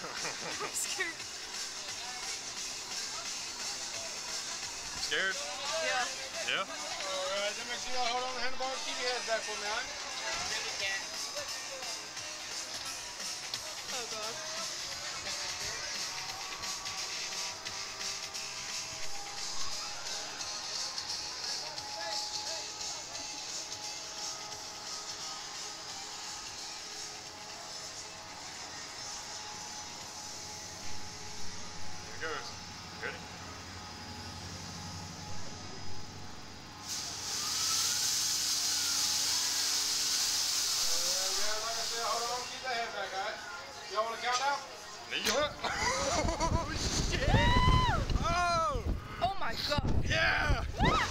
I'm scared. Scared? Yeah. Yeah? Alright, then make sure y'all hold on the handlebars. Keep your heads back for me, alright? Oh god. Here it goes. Ready? Like I said, hold on. Keep that head back, alright? Y'all want to count down? Oh, shit! Oh! Oh my god. Yeah!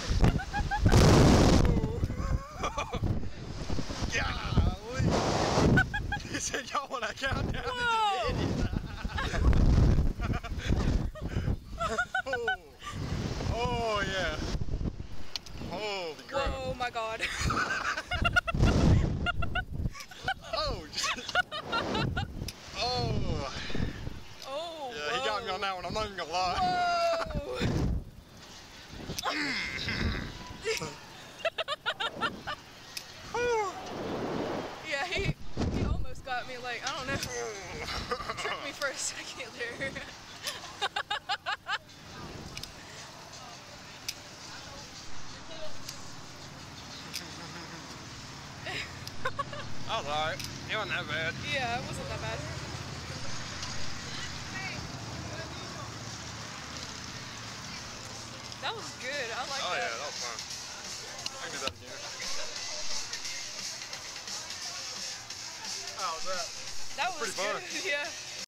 Golly! He said y'all want to count down. Whoa! Oh yeah! Holy crap! Oh my god. Oh! Oh! Oh. Yeah, he got me on that one. I'm not even gonna lie. Whoa. Yeah, he almost got me. Like, I don't know. Tricked me for a second there. I was alright. It wasn't that bad. Yeah, it wasn't that bad. That was good. I like that. Oh yeah, that was fun. I can do that again. How's that? That was Pretty fun. good. Yeah.